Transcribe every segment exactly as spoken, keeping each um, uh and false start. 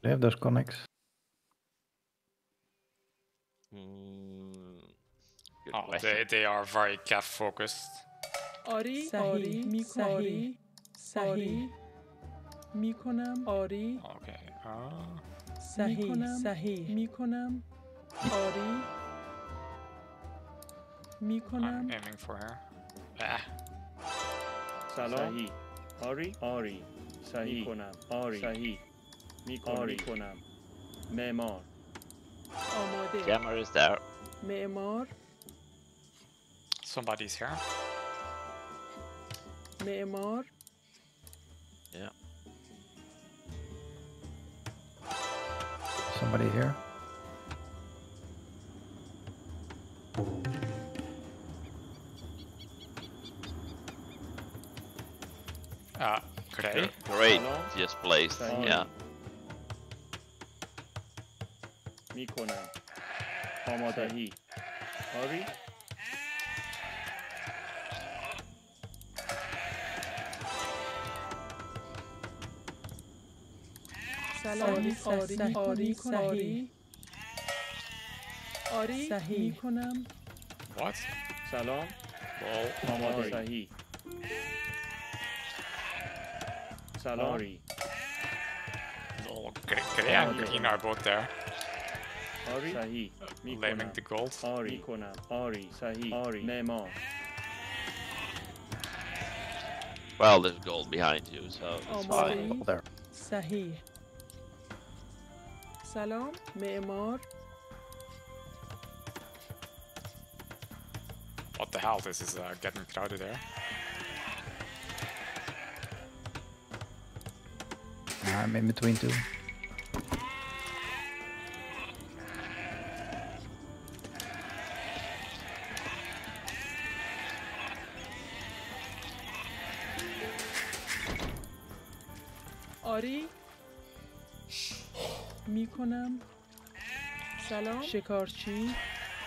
they have those connects? Mm, good Oh, question. they, they are very calf focused. آری آری میکنم صحیح میکنم آری Okay. Uh, صحیح صحیح میکنم آری I'm میکنم aiming for her. Ah, سلام صحیح آری آری صحیح کنم آری صحیح میکنم آری کنم معمار آماده Jammer is there. معمار somebody's here. معمار Yeah. Somebody here? Uh, Gray. Great. Hello? Just placed. Sorry. Yeah. میکنم آماده صحیح آری سلام آری آری آری صحیح آری صحیح میکنم What? سلام Lol. آماده صحیح سلام آری Lol. Gray, Gray and Okay. Green are both there. آری صحیح میکنم Blaming the gold. آری میکنم آری صحیح آری معمار Well, there's gold behind you, so it's آماده fine. Oh, there. صحیح سلام معمار What the hell? This is uh, getting crowded there. I'm in between two. آری میکنم سلام شکارچی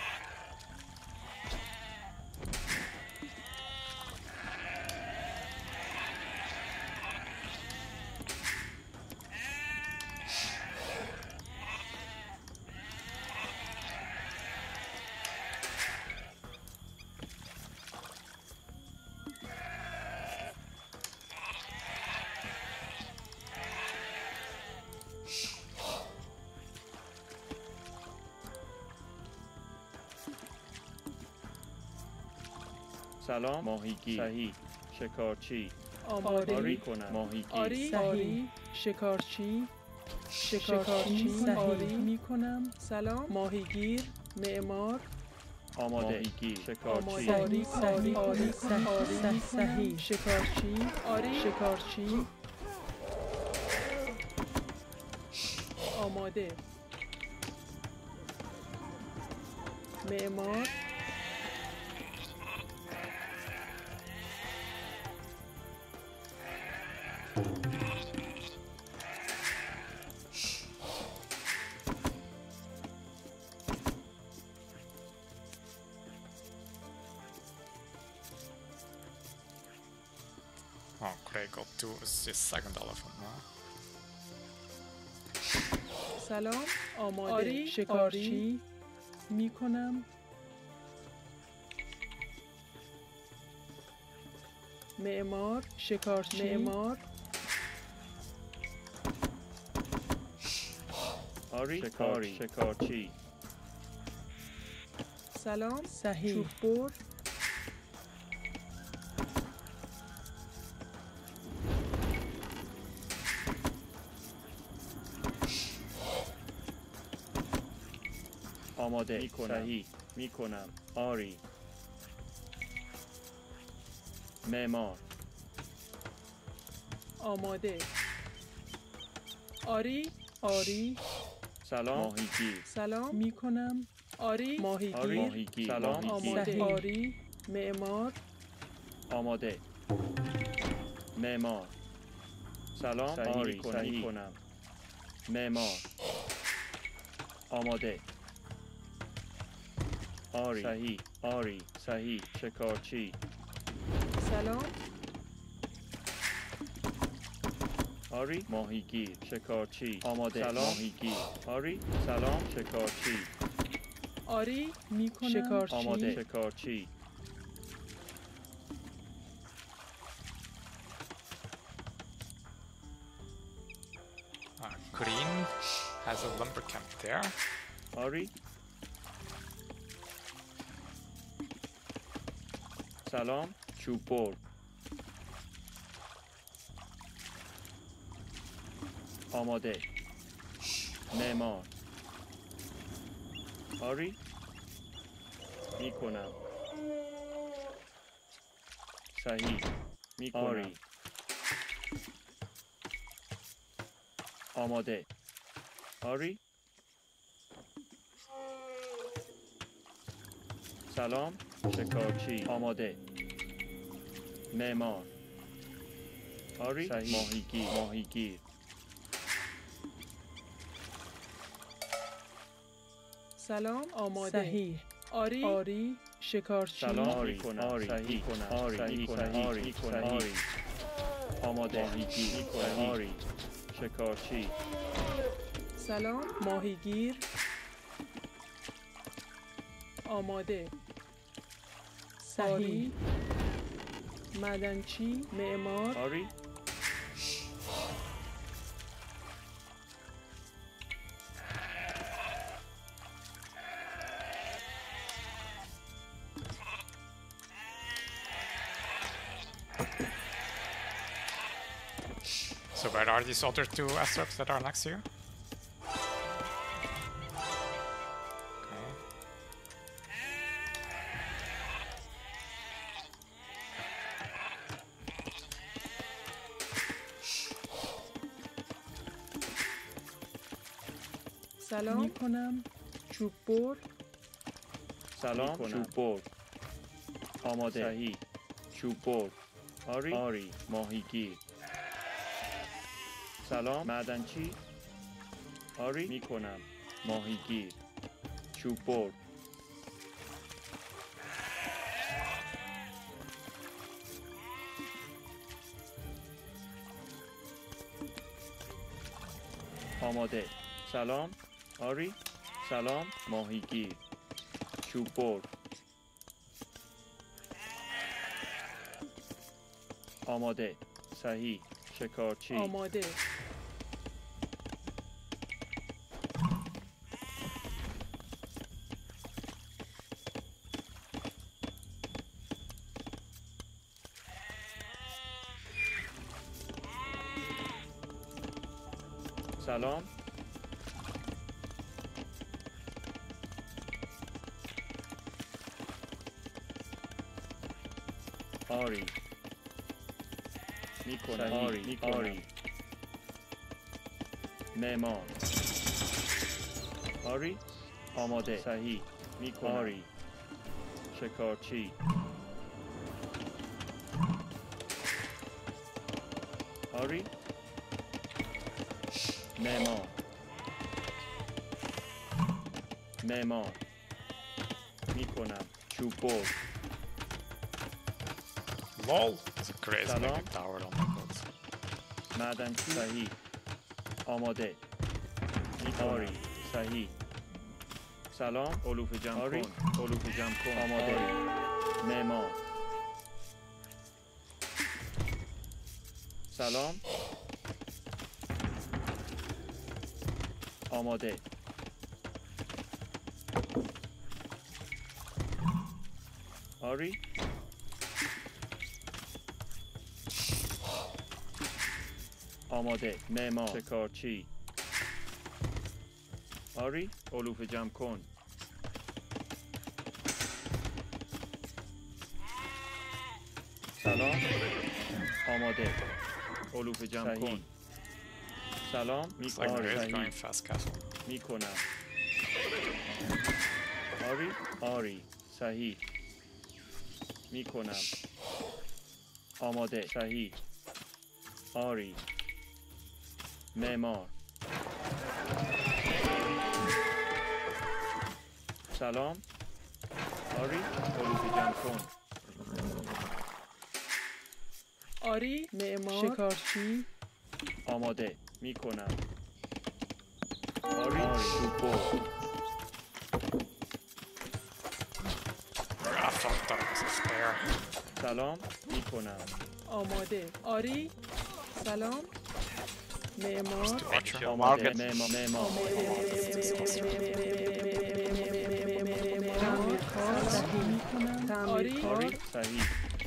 سلام ماهیگیر صحیح شکارچی آماده آری کنم ماهیگیر آری صحیح شکارچی شکارچی صحیح میکنم سلام ماهیگیر معمار آماده ماهیگیر شکارچی آری صحیح آری صحیح صحیح شکارچی آری شکارچی آماده معمار Oh, Gray got two. It's his second elephant now. سلام آماده آری شکارچی میکنم معمار شکارچی معمار آری شکاری شکارچی سلام صحیح چوب بر آماده میکنم صحیح میکنم آری معمار آماده آری آری سلام ماهیگیر سلام میکنم آری ماهیگیر آری ماهیگیر سلام آماده آری معمار آماده معمار سلام صحیح آری صحیح کنم معمار آماده آری صحیح آری صحیح شکارچی سلام آری ماهیگیر شکارچی آماده سلام ماهیگیر آری سلام شکارچی آری میکنم شکارچی آماده شکارچی Uh, green has a lumber camp there. آری سلام چوب بر آماده معمار آری میکنم صحیح میکنم آری آماده آری سلام شکارچی آماده معمار آری صحیح ماهیگیر ماهیگیر سلام آماده صحیح آری آری شکارچی سلام آری کنم آری صحیح کنم آری صحیح کنم آری کنم آری آماده ماهیگیر کنم آری شکارچی سلام ماهیگیر آماده صحیح معدنچی معمار آری So where are these other two Astrups that are next to you? Okay. سلام میکنم چوب بر سلام چوب بر آماده صحیح چوب بر آری آری ماهیگیر سلام معدنچی آری میکنم ماهیگیر چوب بر آماده سلام آری سلام ماهیگیر چوب بر آماده صحیح شکارچی آماده سلام آری میکنم آری میکنم آری معمار آری آماده صحیح میکنم آری شکارچی آری معمار معمار میکنم چوب بر Lol! It's a crazy Salam. big tower on the boat. معدنچی صحیح آماده آری صحیح سلام علوف جمع آری. کن علوف جمع کن آماده معمار سلام آماده آری آماده معمار شکارچی آری علوف جمع کن سلام آماده علوف جمع کن سلام It's like آری really going صحیح fast castle. میکنم آری آری صحیح میکنم آماده صحیح آری معمار سلام آری علوف جمع کن آری معمار شکارچی آماده میکنم. آری چوب. I thought that was a spare. سلام میکنم. آماده. آری. سلام. معمار. Make your آماده market. معمار معمار. تعمیرکار صحیح میکنم. تعمیرکار آری صحیح.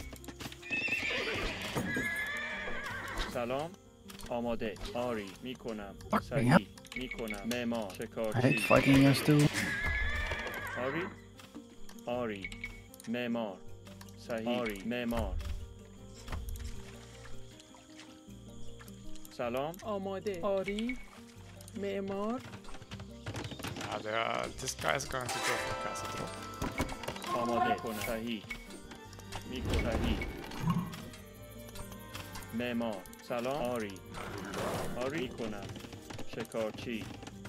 سلام آماده. آری میکنم. Fuck me صحیح up. میکنم. معمار I hate شکارچی. fighting against two. آری آری معمار صحیح. آری معمار. سلام آماده. آری. معمار. Yeah, they are, this guy is going to go for castle drop. آماده کنم. صحیح میکنم. صحیح. معمار سلام. آری آری کنم. شکارچی.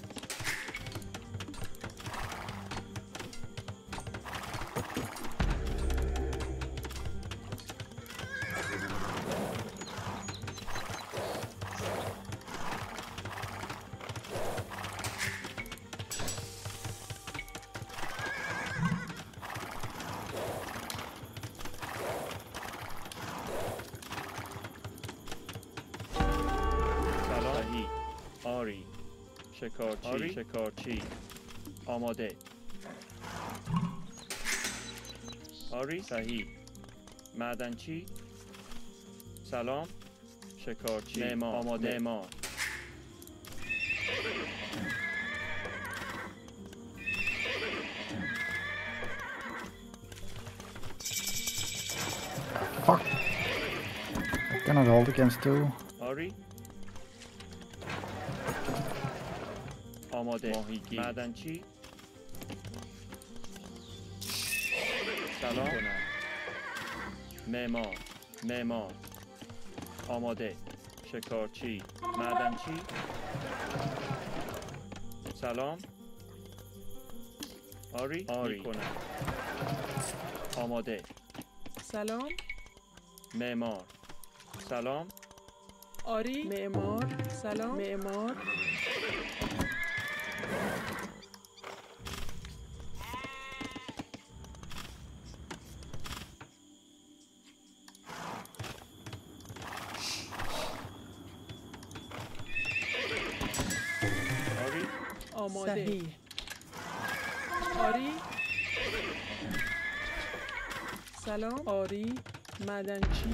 صحیح. آری شکارچی. آری شکارچی. آماده. آری صحیح. معدنچی. سلام شکارچی. معمار آماده. معمار Fuck. I cannot hold against two. آری آماده. ماهیگیر. معدنچی. سلام کنم. معمار معمار. آماده. شکارچی. معدنچی. سلام. آری آری کنم. آماده. سلام. معمار سلام. آری. معمار. سلام. معمار. آری آماده. صحیح. آری. سلام. آری. معدنچی.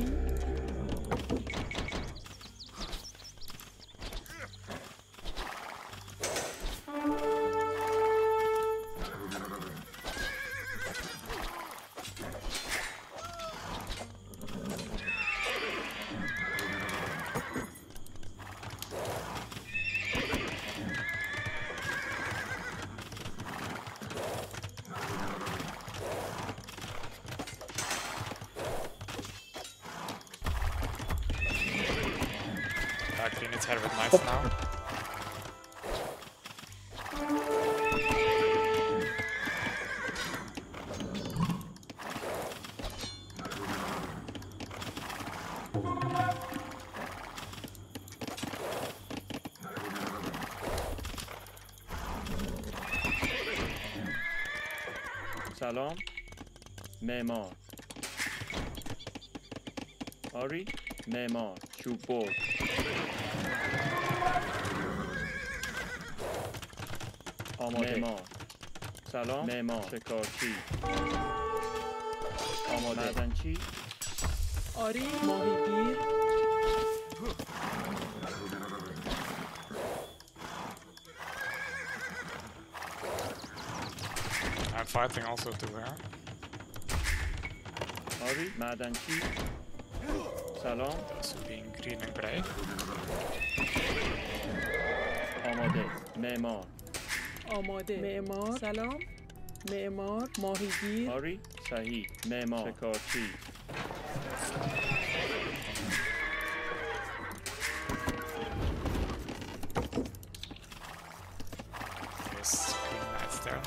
Black units head with knights now. سلام. معمار آری معمار چوب برد. آماده. معمار سلام. معمار شکارچی. آماده. معدنچی. آری. ماهیگیر. I'm fighting also to where? آری معدنچی. سلام. Also being green and grey. آماده. معمار آماده. معمار. سلام. معمار. ماهیگیر. آری صحیح. معمار شکارچی. Yes, green knights there.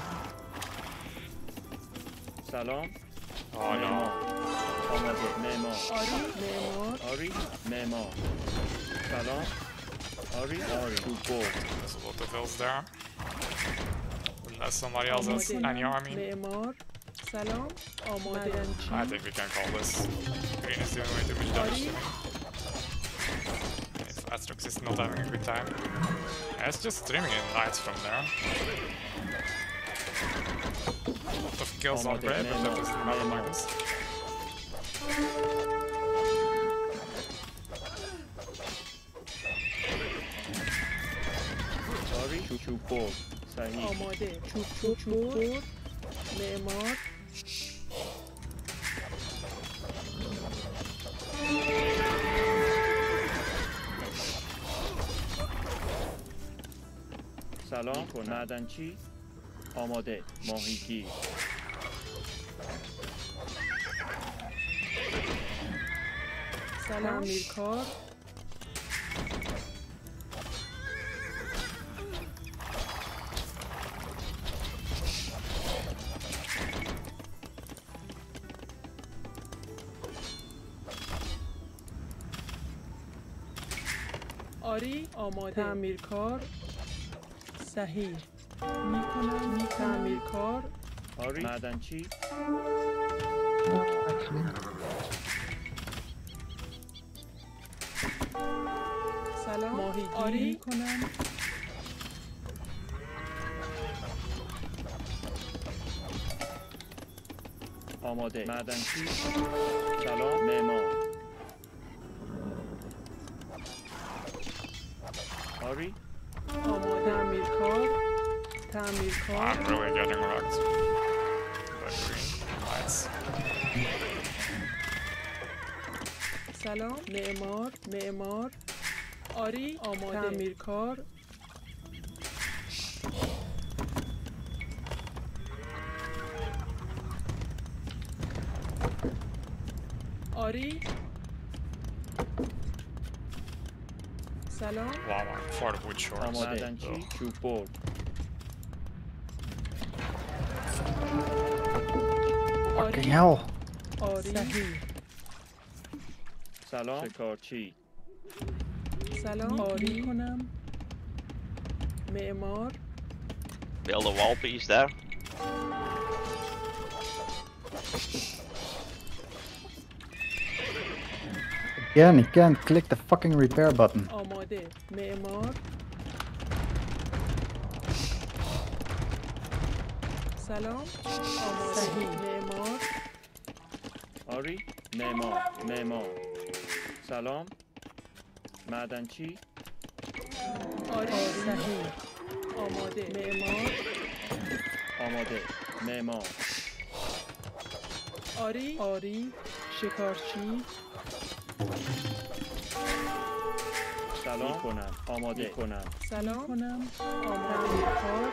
سلام. Oh معمار. no. آماده. معمار آری. معمار. آری معمار. سلام. Ari, Ari, to gold. There's a lot of hills there. Unless somebody else has any army. معمار سلام آماده I think we can call this. Green is doing way too much damage to me. If Atrox is not having a good time. Yeah, it's just streaming in knights from there. A lot of kills on Brave, but that doesn't matter Magnus. Ari, to to gold. Sahih. آماده چوب چوب چوب برد معمار سلام کن معدنچی آماده ماهیگیر سلام میرکار آری آماده تعمیرکار صحیح میکنم می تعمیرکار آری معدنچی سلام ماهیگیری آری میکنم آماده معدنچی سلام معمار آری آماده تعمیرکار تعمیرکار I'm really getting wrecked. By green knights. سلام معمار معمار آری آماده تعمیرکار آری سلام Wow, I'm far wood short. معدنچی چوب برد Fucking hell. آری صحیح سلام شکارچی سلام آری کنم معمار Build a wall piece there. Again, you can't click the fucking repair button. آماده معمار سلام آماده صحیح معمار آری معمار معمار سلام معدنچی آری صحیح آماده معمار آماده معمار آری آری شکارچی سلام کنم آماده کنم سلام کنم آماده کار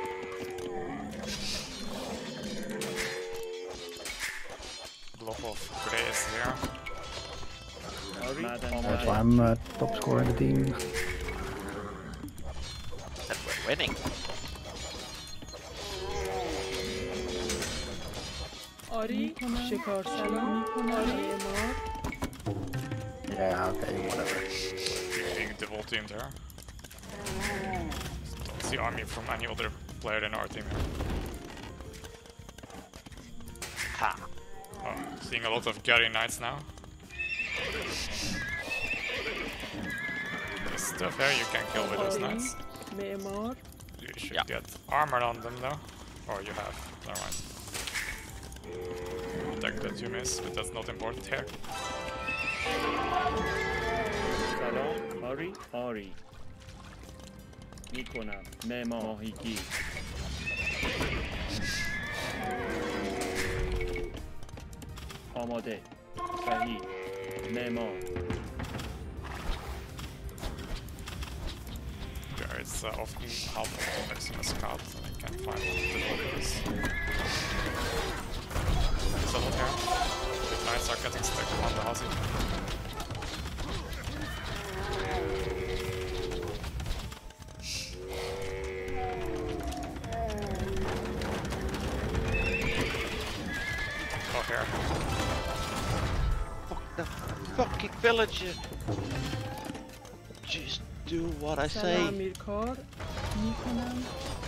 Block of grays here. آری That's why I'm uh, top scorer in the team. And we're winning. آری شکار سلام آری معمار Yeah, okay, whatever. Being double teamed here. Don't see army from any other player in our team here. Ha! Oh, seeing a lot of Gary Knights now. There's stuff here you can kill with those Knights. معمار You should Yeah. get armor on them though. Or you have. Never mind. Deck that you miss, but that's not important here. سلام آری آری میکنم معمار ماهیگیر آماده صحیح معمار There is uh, often half of the Maximus card, and I can't find what the goal is. Settled here. The knights are getting stuck on the house. Oh, here. Fuck the fucking villager! Jeez. do what I سلام say. امیرکار میکنم.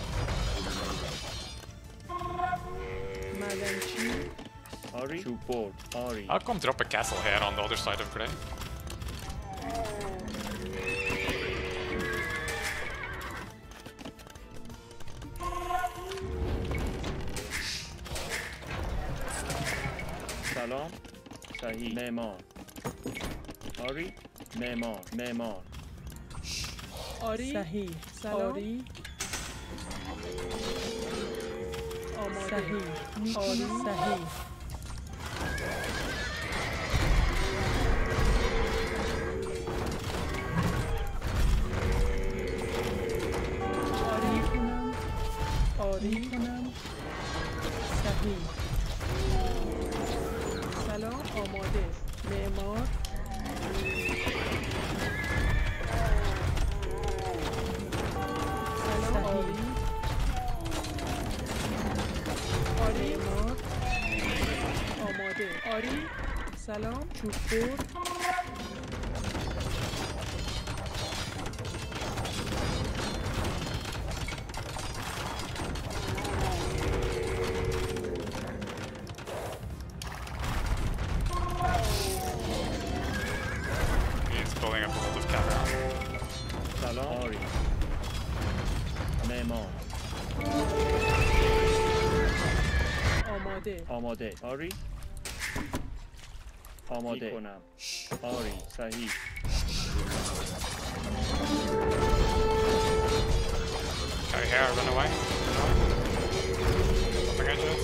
مدنچی Ari. Support. Ari. I'll come drop a castle here on the other side of Grey. سلام. صحیح. معمار. آری. معمار. معمار. آری صحیح. سلام آری آماده صحیح. آری صحیح. آری کنم. آری کنم. صحیح. سلام آماده. معمار سلام آری آری معمار آماده. آری سلام چوب برد. He's building up a lot of camera. سلام. آری. معمار. آماده آماده. آری. آماده کنم. آری. صحیح. Carry here, run away. Up against it.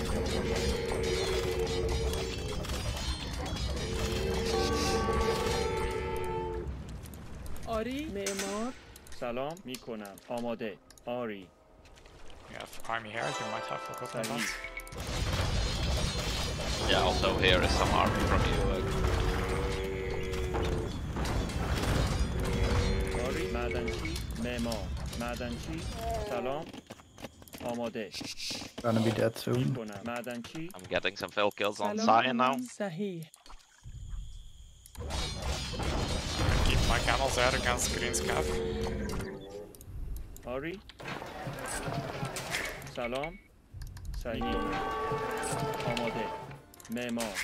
آری معمار سلام می کنم. آماده. آری. You have army here, you might have a couple of صحیح. months. Yeah, also here is some army from you. Uh, آری. معدنچی. معمار. معدنچی. سلام. آماده. Gonna be dead می soon. کنم. معدنچی. I'm getting some fill kills on سلام Cyan now. صحیح. Keep my camels there against Green's Cav. آری. سلام. صحیح. آماده. معمار.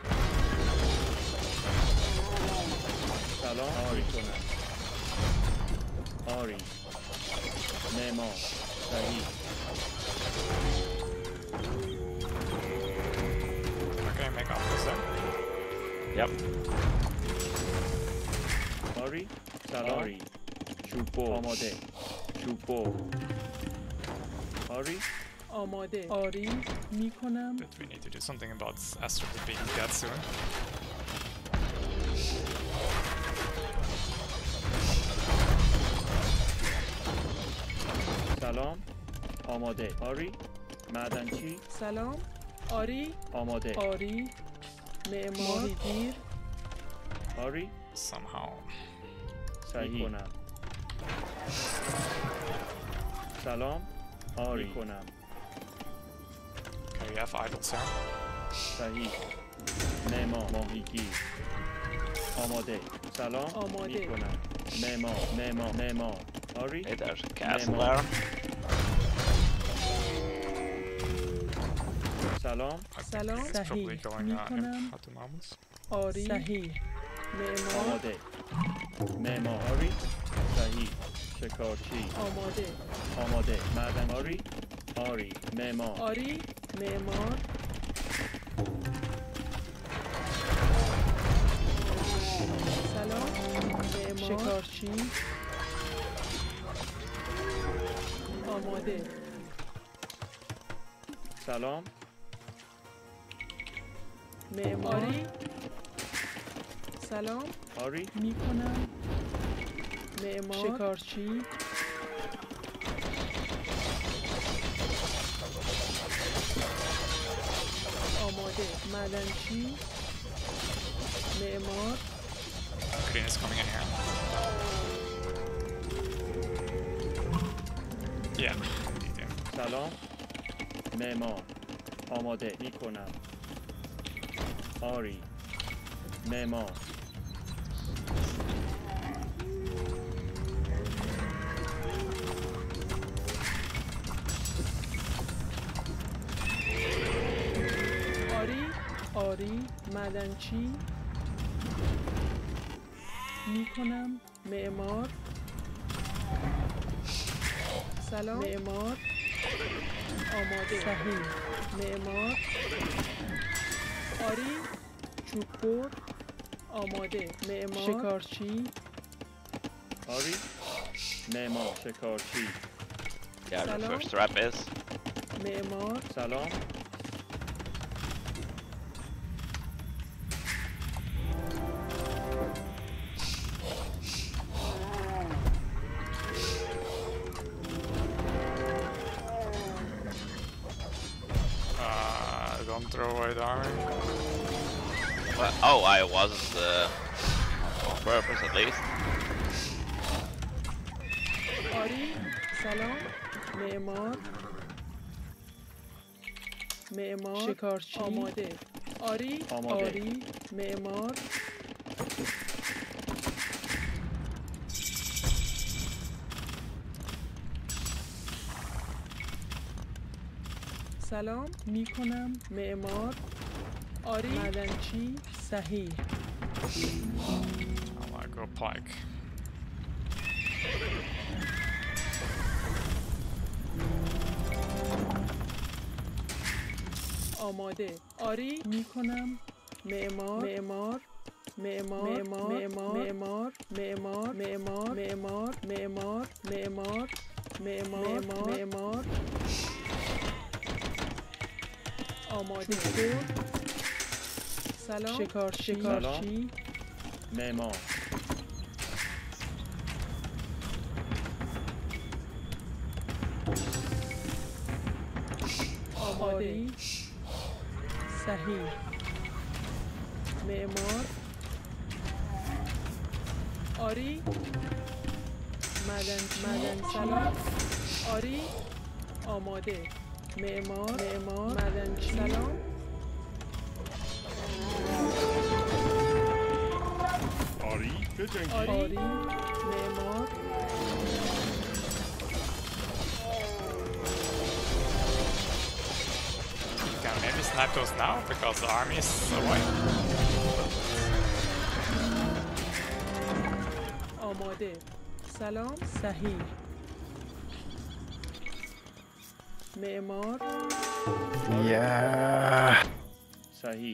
سلام. آری کنم. آری. معمار. صحیح. Okay, make outposts there. Yep. آری. سلام. آری. چوبو. آماده. چوبو. آری. آماده. آری میکنم. But we need to do something about Astrid being dead soon. سلام. آماده. آری. معدنچی. سلام آری آماده. آری معمار گیر آری. Somehow. صحیح کنم. سلام. آری کنم. Okay, we have idols here. صحیح. معمار. ماهیگیر. آماده. سلام. آماده. می کنم. معمار. معمار. معمار. آری. Hey, there's a castle Memo. there. سلام. I think Salam. it's probably Sahih. going uh, Nikonam. imp at the moment. آری صحیح معمار آماده. معمار. آری. صحیح. شکارچی. آماده آماده. معدن. آری. آری. معمار. آری معمار سلام معمار شکارچی آماده سلام. معماری سلام آری. میکنم معمار شکارچی آماده معدنچی معمار Green is coming in here. Yeah, need him. سلام. معمار. آماده. می کنم. آری. معمار. آری معدنچی میکنم معمار سلام معمار آماده صحیح معمار آری چوببر آماده معمار شکارچی آری معمار شکارچی Yeah, the Salam. first trap is. معمار سلام Uh, don't throw away the army. Well, oh, I wasn't uh, on purpose at least. آری سلام معمار معمار شکارچی آماده آری آماده. آری معمار سلام میکنم معمار آری معدنچی صحیح I wanna go pike. آماده آری میکنم معمار معمار معمار معمار معمار معمار معمار معمار معمار معمار معمار معمار آماده بود سلام شکارچی شکارچی معمار آماده صحیح معمار آری مدن مدن سلام آری آماده معمار معمار مدن سلام آری بجنگی آری معمار Can maybe snipe those now because the army is away. آماده سلام صحیح معمار Yeah. صحیح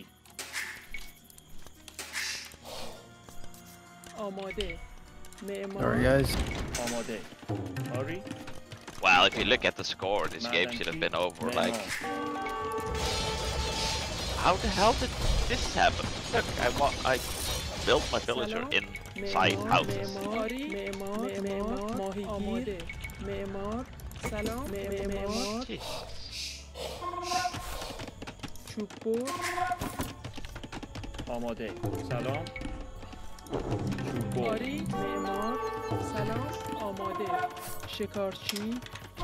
آماده Sorry, معمار guys. آماده آری Well, if you look at the score, this game should have been over. Like, how the hell did this happen? Look, I wa I built my villager inside houses. معماری معمار معمار ماهیگیر معمار سلام معمار چوببر آماده سلام چوببر آری معمار سلام آماده شکارچی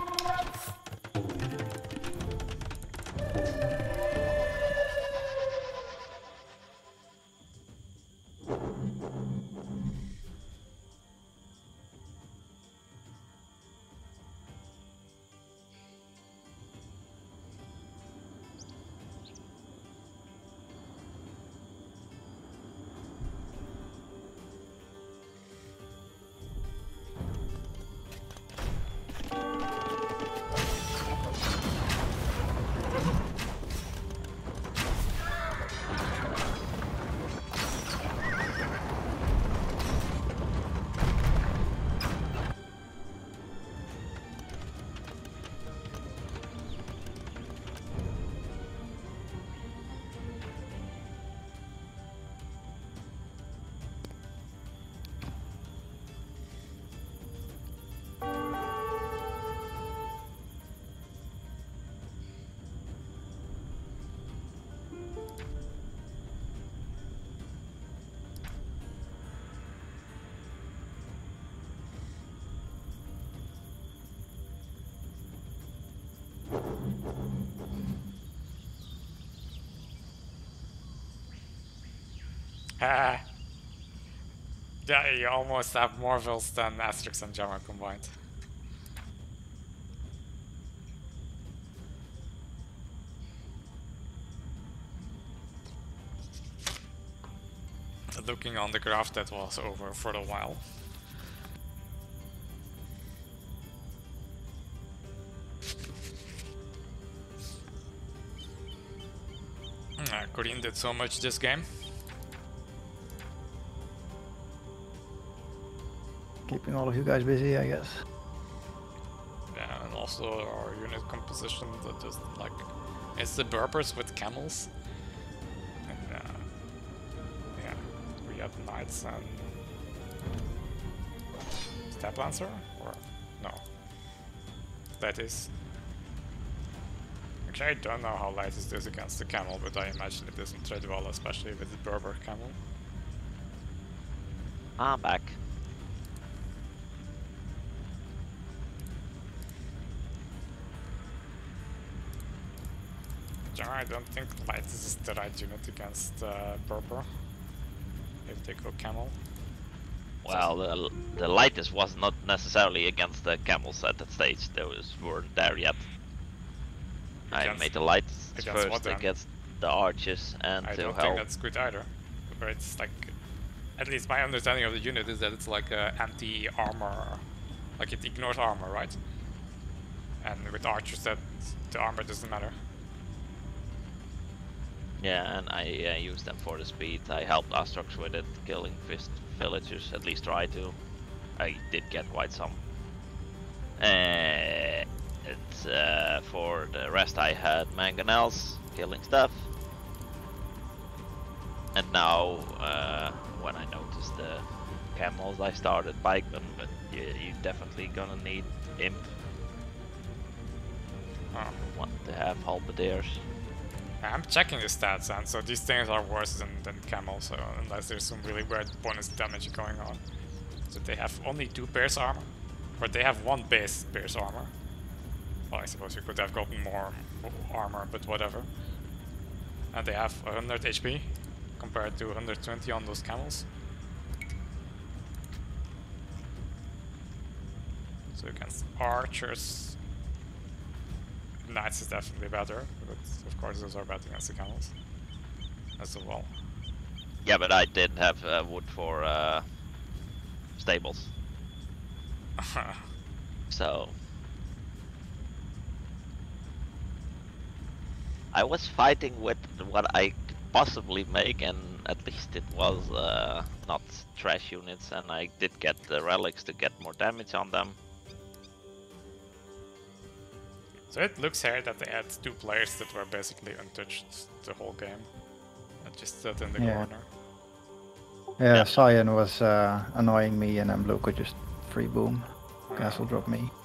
Ah. Yeah, you almost have more vills than Asterix and Jammer combined. looking on the graph that was over for a while. Uh, Corinne did so much this game. Keeping all of you guys busy, I guess. Yeah, and also our unit composition that just like it's the Berbers with camels. And uh, yeah, we have knights and Step Lancer, or no? That is. Actually, I don't know how light is this against the camel, but I imagine it doesn't trade well, especially with the Berber camel. I'm back. I don't think light is the right unit against uh, Berber. If they go camel. Well, the, the lightest was not necessarily against the camels at that stage. Those weren't there yet. I Against- made the lights against first what then? against the archers and I to don't help. think that's good either. But it's like, at least my understanding of the unit is that it's like a anti-armor, like it ignores armor, right? And with archers, that the armor doesn't matter. Yeah, and I uh, used them for the speed. I helped Astrox with it, killing fist villagers, at least try to. I did get quite some. Uh, it's, uh, for the rest I had mangonels, killing stuff. And now, uh, when I noticed the camels, I started pikemen, but you, you definitely gonna need imp. Oh. Want to have halberdiers. I'm checking the stats, and so these things are worse than, than camel, so unless there's some really weird bonus damage going on. So they have only two pierce armor, or they have one base pierce armor. Well, I suppose you could have gotten more armor, but whatever. And they have one hundred H P compared to one hundred twenty on those camels. So against archers, knights is definitely better, but of course those are better against the camels as well. Yeah, but I did have uh, wood for uh, stables. So I was fighting with what I could possibly make, and at least it was uh, not trash units, and I did get the relics to get more damage on them. So it looks here that they had two players that were basically untouched the whole game. That just stood in the Yeah. corner. Yeah, Yeah. Cyan was uh, annoying me, and then Blue could just free boom, castle drop me.